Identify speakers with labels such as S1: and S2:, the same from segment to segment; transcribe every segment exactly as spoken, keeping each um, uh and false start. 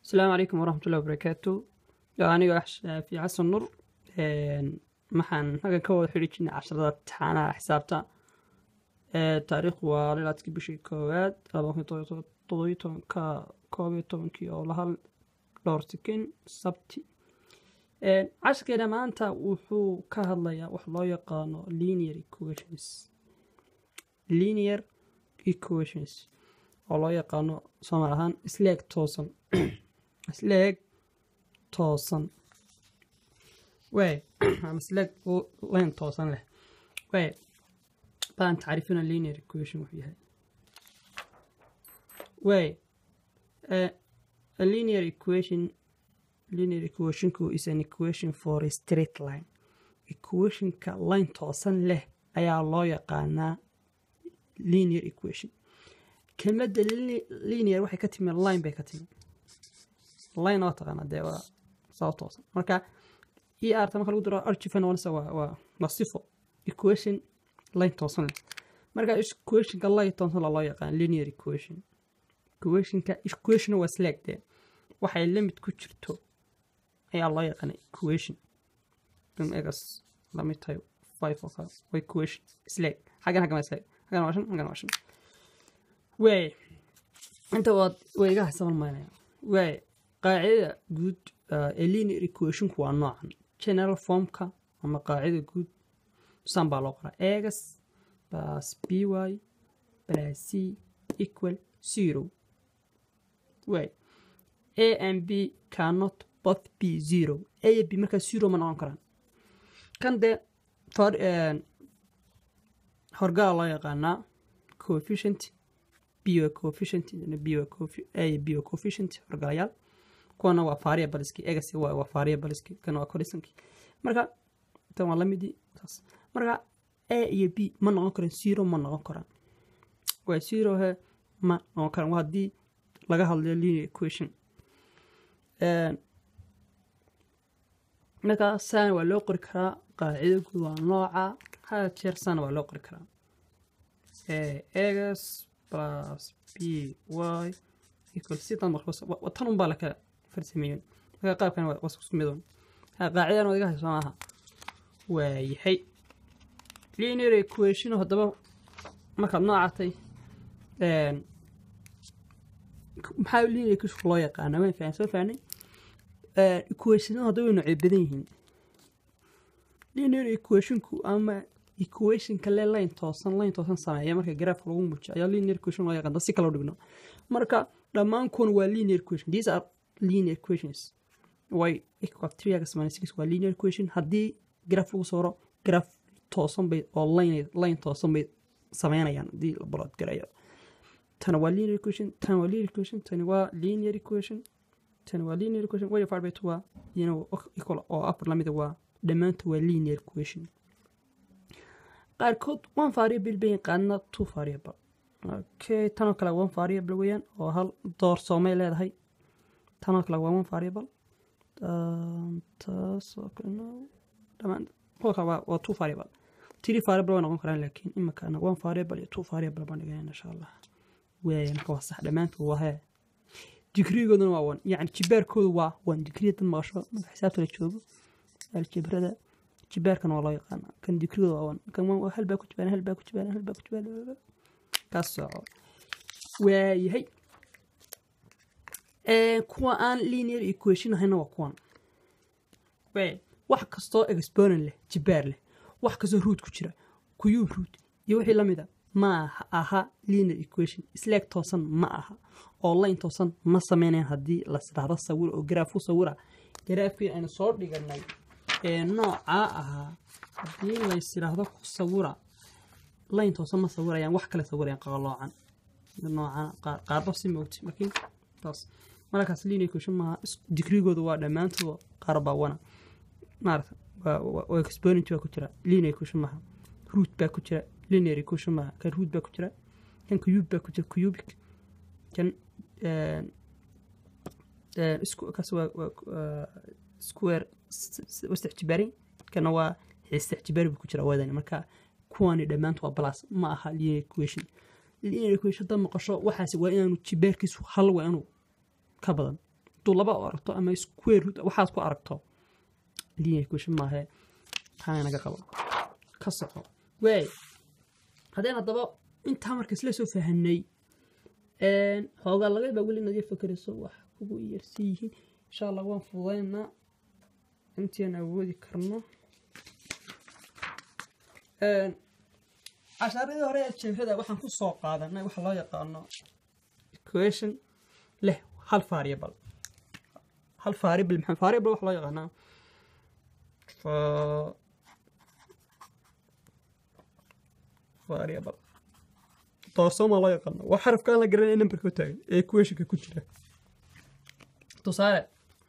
S1: السلام عليكم ورحمة الله وبركاته. أنا أحش في عصر النور محن هذا كود حريتنا عشرات حنا حسابته تاريخ وليلات بشي كواد ربما طويتو طويتو كا كوبيتو كي أو لها لورتكين سبتي عشر كده ما أنت وحو كهالله وحلا يقانو linear equations linear equations والله يقانو سمعهن سلاك توصن سلاك توصن وين عم سلاك وين توصن له وين طبعا تعرفون linear equation وفيها وين a linear equation linear equation كو is an equation for a straight line equation ka line توصن له ayaa loo yaqaanaa linear equation كلمة linear waxay ka timi line bay ka timi line oo taqaana de waa soo toosan marka er ta marka lagu daro archifan oo waa waa nasifo equation line toosan marka equation ka line toosan loo yaqaan linear equation equation ka equation waa slack de waxay limit ku jirto ayaa loo yaqaan equation dum egas la mid tahay five oo kale waa equation slack xagan xagan slack xagan waa shan xagan waa shan way inta wad wayga xasaban maayna way قاعدة جود linear equation كوا نوعا general form كا أما قاعدة جود سامبا لقرا x plus by plus c equal zero way a and b cannot both be zero a b مركا zero من عنكران كان ده for هرجع الله يقانا coefficient b coefficient b coefficient a b coefficient هرجع يال كنا وفاريبلز كي إجازي وفاريبلز كي كنا وكوريسن كي مركا تمام لمدي بس مركا A iyo B ما نقول zero ما نقول و zero ها ما نقول وهذه لقاها linear equation مركا سان ولا قر كرا قاعدة جوا نوعا هذا تير سان ولا قر كرا A X plus B Y equal C تنبخ وطنهم بالك فرسميون قاب كان وصف ميدون قاعدة أنا وذيك سماها ويحي linear equation وهذا ما كان نوعتي محاول linear equation الله يقانا وين فين سوف يعني equation هذا نوع بديهين linear equation كو أما equation كله line توصل line توصل سنة يا مركا جراف لو مش يا linear equation الله يقانا دسي كلام دبنا مركا لما نكون و linear equation these are linear equations y equal three x minus six waa linear equation haddii graph lagu soo ro graph toosan bay oo line line toosan bay sameynayaan haddii la plot garayo tan waa linear equation tan waa linear equation tan waa linear equation tan waa linear equation way far by two waa you know equal oo upper lamid waa dhamaantu waa linear equation qaarkood one variable bay qaadna two variable okay tan kale one variable weeyaan oo hal door soomay leedahay تانا كلا one variable تاسو كنا تمام هو كوا two variable three variable وانا قران لكن إما كان one variable two variable بنجينا إن شاء الله وين هو صح دمانت هو ها degree قدنا waa one يعني جبر كود waa one degree تم ماشوا حسابته للشوب الجبر هذا جبر كان والله يقان كان degree waa one كان هل باكو جبان هل باكو جبان هل باكو جبان كاسو وهي ee kuwa aan linear equation ahayna waa kuwan way wax kasto exponent leh jibaar leh wax kasto root ku jira cube root iyo wixii la mid ah ma aha linear equation slack toosan ma aha oo line toosan ma sameeyeen hadii la saaro sawir oo graph u sawira graph aan soo dhiganay ee nooca aha hadii la yiraahdo ku sawira line toosan ma sawirayaan wax kale sawirayaan qaloocan nooca qaarba si moogti markii taas markaas linear equation ma degree goodu waa dhamaantood qarba wana maarta waa exponent ku jira linear equation ma root ba ku jira linear equation ma ka root ba ku jira kan cube ba ku jira cubic kan ee ee square square واستعتباري كان هو استعتباري ku jira wadani marka kuwani dhamaantood waa plus ma aha linear equation linear equation da maqasho waxaas waa inaanu jibaarkiisu hal waa inuu ka badan تو لبا أركتو أما سكوير روت وحاس كو أركتو linear equation ما هي هاي نجا قبل كسرها واي هذين الضباب أنت مركز ليش فهني إن هو قال لي بقول إن دي فكرة صوح كوبو يرسيه إن شاء الله وان فضينا أنت أنا وودي كرنا إن عشان هذا هري الشيء هذا وحن كل سوق هذا إنه وح الله يقارنا equation له هل variable هل variable محن variable وح الله يقارنا ف variable توصل الله يقارنا وحرف كان لقرن number كتير equation ككتير تصارع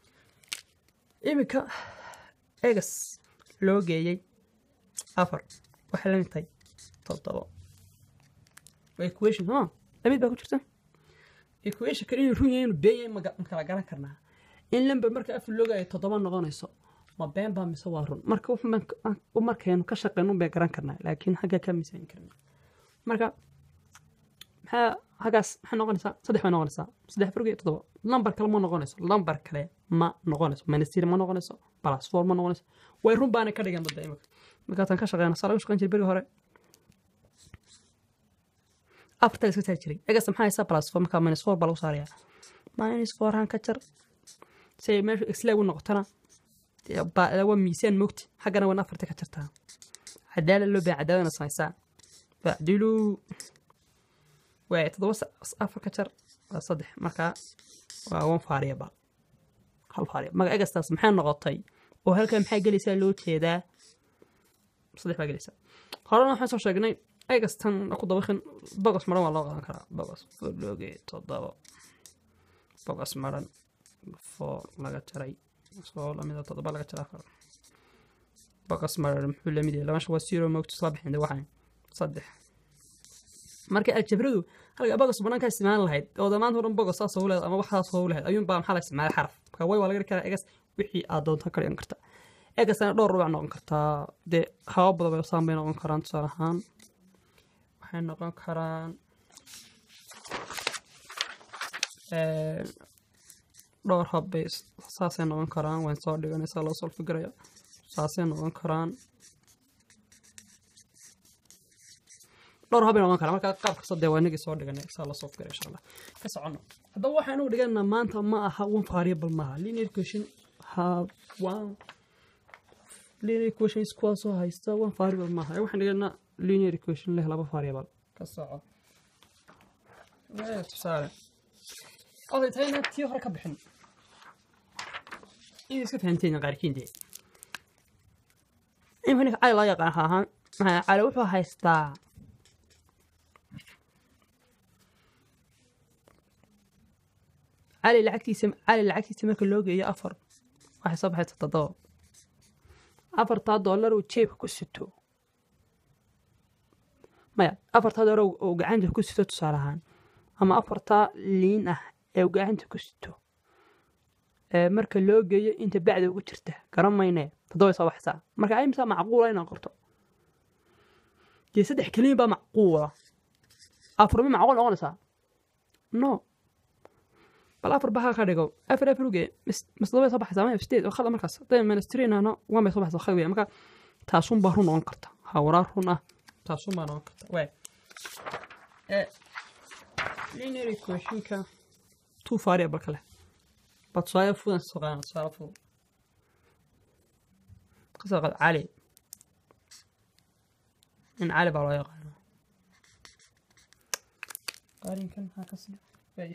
S1: إمك إكس لوجي أفر وحلنا تاي طبطبة equation ها لميت بقول شرطة equation كريم رونين بين ما مكلا جانا كرنا إن لم بمرك أفر لوجي طبطبة نغانيسا ما بين بام سوارون مرك وفمك ومرك إنه كشقينون بيجران كرنا لكن حاجة كم مسين كرنا مرك ها هجاس إحنا نغانيسا صدق ما نغانيسا صدق فرقي طبطبة لمبر كلام ما نغانيسا لمبر كله ما نغانيسا ما نستير ما نغانيسا بلاس فور ما نغانيسا ويرون بانه كده جنب دايمك مكاتن كشقينا صار وش كان جربي هراء أفتح سويت هالشيء أجلس محاي سبلاس فما كان ماينس فور بلو صاريا ماينس فور هنكتر سي ما إكسلا ونقطنا با لو ميسين مكت حقنا ونفر تكترتها عدالة اللي بعدالة نصايصا بعدلو وتدوس أفر كتر صدح مكا وون فاريا با هل فاريا ما أجلس تسمحين نغطي وهل كان محاي جلسة لو كذا صدح ما جلسة خلاص نحن شغلنا أيقظ تن أخذ ضبخن بقص مرة والله غان كلا بقص فلوجي تضبط بقص مرة فور لقى تري صار لمدة تضبط لقى ترى آخر بقص مرة محل ميديا لما شو السيرو موقت صباح عند واحد صدح مركي الجبردو هلا بقص بنان كاستعمال لهيد أو ضمان هو بقص صهولة أما واحد صهولة أيون بام حالة استعمال حرف كوي ولا غير كلا أيقظ وحي أدون تكر ينكرتا أيقظ أنا دور ربع نقنكرتا ده خواب بدو بيصام بين نقنكران صراحان waxay noqon karaan ee dhowr hab bay saasay noqon karaan waan soo dhiganaysaa loo soo fikirayo saasay noqon karaan dhowr hab bay noqon karaan marka qaabka soo deewaaniga soo dhiganay saa loo soo fikirayo insha Allah ka socono haddaba waxaanu dhiganaa maanta ma aha one variable ma aha linear equation ha one linear equation is kuwa soo haysta one variable ma aha waxaan dhiganaa linear equation له لaba variable كالصعب ما تسارع أو تينا تيو هركا بحن إيه سكت هنتين غاركين دي إيه هناك على لا يقع ها ها على وحو هايستا على العكس سم على العكس سمك اللوجو يا أفر واحد صبحة التضاد أفر تا دولار وتشيب كوستو maya afarta doolar oo gacanta ku sito tusaalahan ama afarta liin ah ee gacanta ku sito ee marka loo geeyo inta bacda ugu jirta garamayne toddoba soo baxsa marka ay imsa macquul ay noqoto saddex kaliya ba macquula afar ma macquul noqonaysa no bal afar baha ka dhigo afar afar uge mas toddoba soo baxsa ma ifteed oo khalad markaas taa ministrina no waa ma soo baxsa khayr marka taasun baa run noqon karta hawraar run ah تاسو ما نوكت واي ا linear equation ka two variable kale بتصاير فوق الصغيرة تصاير فوق قصة علي إن علي بقى يقع قارين كم هكذا باي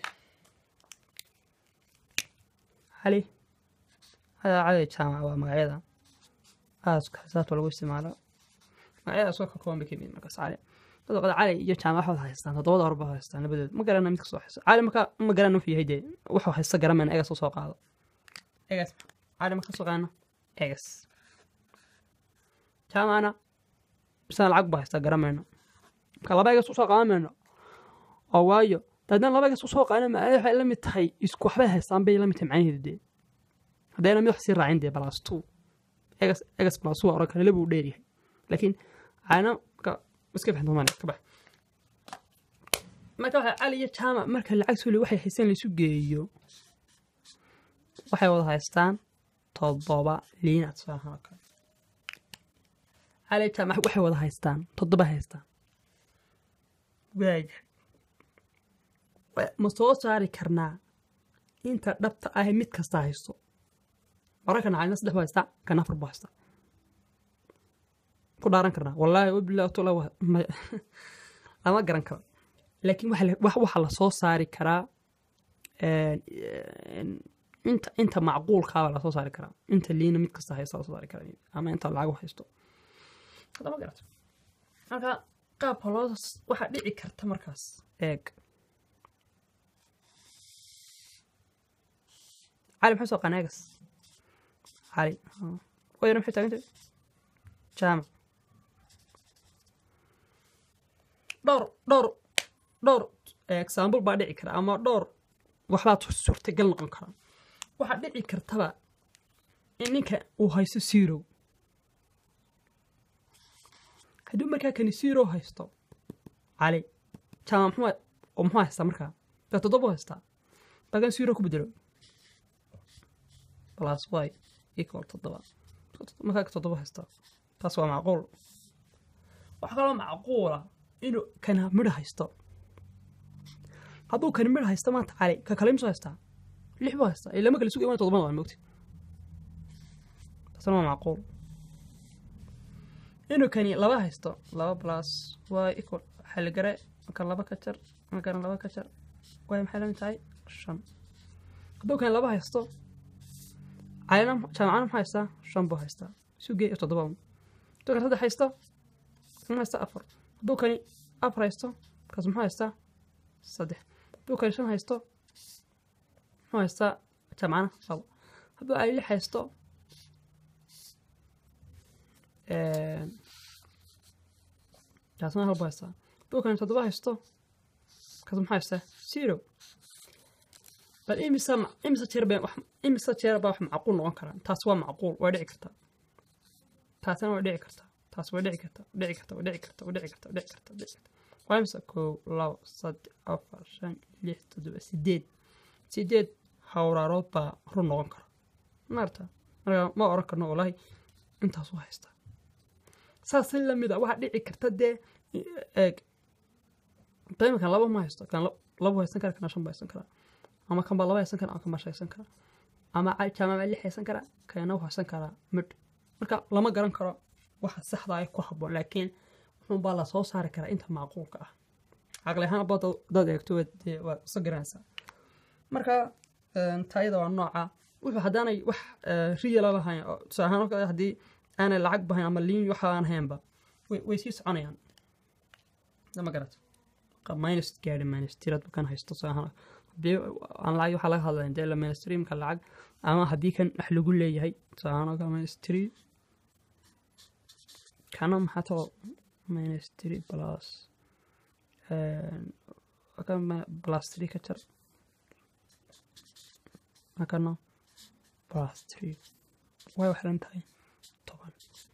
S1: علي هذا علي جامعة ومقعدة هذا حسات ولا استعماله مقعدة سوق كون بكمين مقص علي تقول علي يجي جامعة واحد هيستان تضوض أربعة هيستان بدل ما قرنا ميك صح علي ما ما قرنا فيه هيدي وحو هيست قرنا من أجس وسوق هذا أجس علي ما خصو قانا أجس جامعنا بس أنا العقبة هيست قرنا منه كلا بيجس وسوق قانا منه أوايو تدنا لا بيجس وسوق قانا ما أي حاجة لم يتحي يسكو حبة هيستان بي لم يتمعني هيدي هذا لم يحصل عندي بلاستو أجس أجس بلاستو أراك اللي بوديري لكن أنا ك بس كيف حنو ماني كبح ما كان علي جامع مركز العكس اللي وحي حسين اللي سوقيو waxay wada haystaan toddoba liina tusaalahaan kale cali jaamac waxay wada haystaan toddoba haystaan waayahay ma soo saari karnaa inta dhabta ah mid kasta haysto marka nacayna saddex haysta kana afar haysta ku dhaaran karnaa wallahi wabillahi to lawa ama garan karo laakiin waxa waxa la soo saari karaa inta inta macquulka ah la soo saari karaa inta liina mid kasta haysta soo saari karaa ama inta lacag haysto hadaba garato marka qaab holoos waxa dhici karta markaas eeg علي محسو قناقص علي وين محتاج انت جامع دور دور دور اكزامبل با دحي كرا اما دور waxba suurta gal noqon kara waxa dhici kartaba in ninka uu haysto zero haduu markaa kan zero haysto علي jaamac maxaa oo maxaa haysta markaa ta toddoba haysta bagan zero ku bedelo plus y equal toddoba markaa toddoba haysta taas waa macquul waxa kale oo macquula inuu kana mid haysto hadduu kan mid haysto maanta cali ka kale imso haysta lix baa haysta ilaa ma kala sugo imaan toddoba waan moogtay taas waa macquul inuu kan laba haysto laba plus y equal xal gare marka laba ka jar marka laba ka jar way maxay la tahay shan hadduu kan laba haysto عالم جامعنا محيستا شنبو هيستا سوقي تضبهم دوك هذا هيستا ما هيستا أفر دوكني أفر هيستا كذا ما هيستا صدق دوكني شن هيستا ما هيستا جامعنا صل هذا أي هيستا ااا جاتنا هالبا هيستا دوكني تضبه هيستا كذا ما هيستا زيرو بل إيه مسمع إيه مساتير بين وح إيه مساتير بين وح معقول نوع كلام تاسوا معقول ودعي كرتا تاسنا ودعي كرتا تاس ودعي كرتا ودعي كرتا ودعي كرتا ودعي كرتا ودعي كرتا ودعي كرتا وامسكوا لو صد أفر شن ليه تدو سديد سديد حورا روبا رون نوع كلام مرتا أنا ما أراك إنه والله أنت سوا هستا ساسل لما ده واحد دعي كرتا ده إيه طيب كان لابو ما هستا كان لابو هستا كان كنا شن بيستا كلام ama kan baa laba haysan kara ama kan mashaysan kara ama ay jaamac lix haysan kara kana wax haysan kara mid marka lama garan karo waxa saxda ah ku habboon laakiin wuxuu baa la soo saari kara inta macquulka ah aqal ahaan bad dad eegto waa soo garanaysa marka taayada waa nooca wuxuu hadaanay wax real lahayn oo saahan oo hadii aan lacag bahayn ama liin waxa aan haynba way sii soconayaan lama garato minus gaari minus tirad kan haysto saahan أنا لا يحلى هذا عند لما نستريم كالعج أما هدي كان أحلى قول لي هاي فأنا كمان نستري كانوا حتى ما نستري بلاس كان بلاس تري كتر ما كانوا بلاس تري وين وحلنت هاي طبعا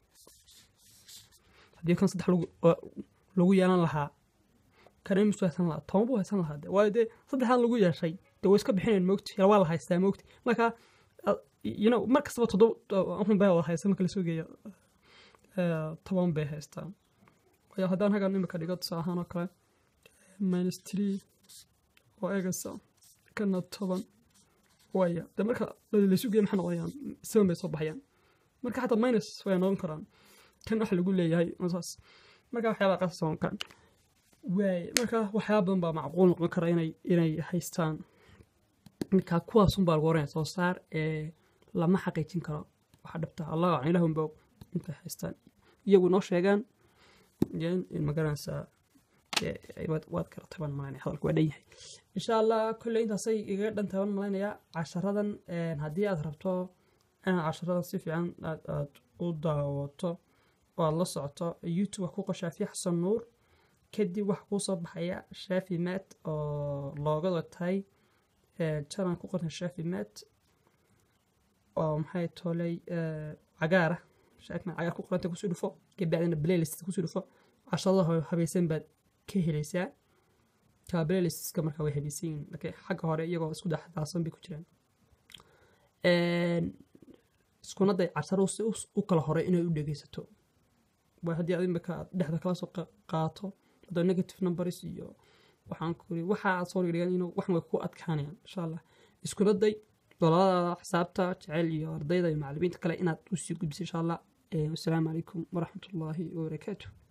S1: هدي كان صدق لو لو يانا لها كريم سويسان لا تومبو هيسان لا هذا وايد صدحان lagu yeeshay daway iska bixineen moogti ila wala haystaa moogti marka you know markas waa todo waxaan baa wala haystaa marka la soo geeyo ee toban bay haystaa way hadaan hagan imika dhigo saahan oo kale minus three oo eegaysa kana toban way de marka la soo geeyo maxay noqonayaan seven bay soo baxayaan marka hata minus way noqon karaan kan wax lagu leeyahay masaas marka waxyaaba qasan kan way marka waxyaabadan baa macquul noqon kara inay inay haystaan marka kuwaas un baa lagu oranaya soo saar ee lama xaqiijin karo waxa dhabta allah aan ilaahun baa inta haystaan iyagu noo sheegaan in magaranaysa ee wad wad kala taban maana hadalku waa dhayahay insha Allah kulli inta say iga dhantaan maanaya casharadan ee hadii aad rabto in casharadan si fiican aad u daawato oo la socoto YouTube ku qashaafi Xasan Nuur kadib wax ku soo baxaya Shaafi Mat oo loogada tahay ee channel ku qoran Shaafi Mat oo maxay toolay ee cagaar Shaafi Mat cagaar ku qoranta ku soo dhufo gabadhana playlist ku soo dhufo cashadaha habaysan baad ka helaysaa ka playlist ka markaa way habaysan laakiin xagga hore iyagoo isku dhaxdaasan bay ku jiraan iskuna day casharo si u kala horay inay u dhegeysato waa haddii aad imika dhexda kala soo qaato hadda negative numbers iyo waxaan ku yiri waxa aad soo dhigayaan inuu wax way ku adkaanayaan insha Allah iskuna day dolada xisaabta jecel iyo ardayda iyo macallimiinta kale inaad u sii gudbiso insha Allah. Assalaamu calaykum waraxmatullaahi wabarakaatuh.